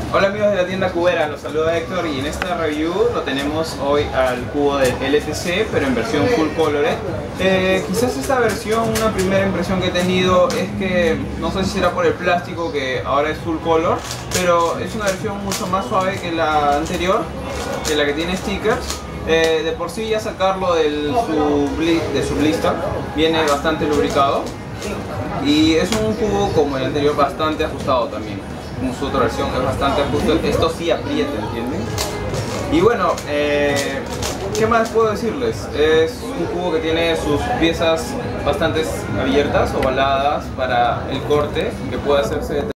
Hola amigos de la tienda cubera, los saluda Héctor y en esta review lo tenemos hoy al cubo del LTC pero en versión full colored. Quizás esta versión, una primera impresión que he tenido es que no sé si será por el plástico que ahora es full color, pero es una versión mucho más suave que la anterior, que la que tiene stickers. De por sí ya sacarlo de su blister viene bastante lubricado y es un cubo como el anterior bastante ajustado también. Como su otra versión es bastante ajustado, esto sí aprieta, ¿entienden? Y bueno, ¿qué más puedo decirles? Es un cubo que tiene sus piezas bastante abiertas, ovaladas para el corte, que puede hacerse de